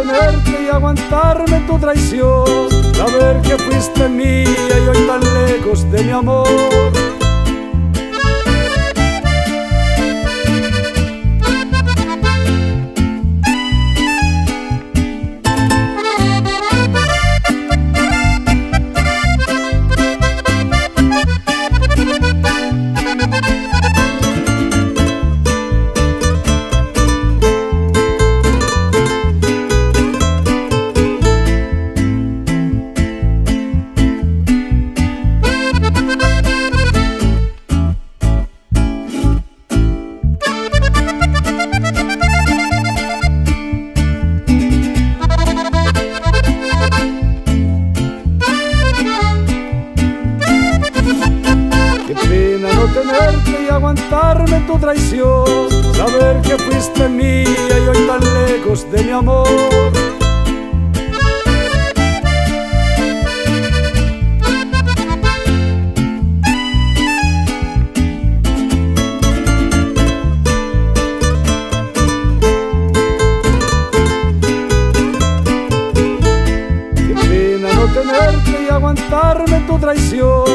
tenerte y aguantarme tu traición, saber que fuiste mía y hoy tan lejos de mi amor. Tenerte y aguantarme tu traición, saber que fuiste mía y hoy tan lejos de mi amor. Qué pena no tenerte y aguantarme tu traición,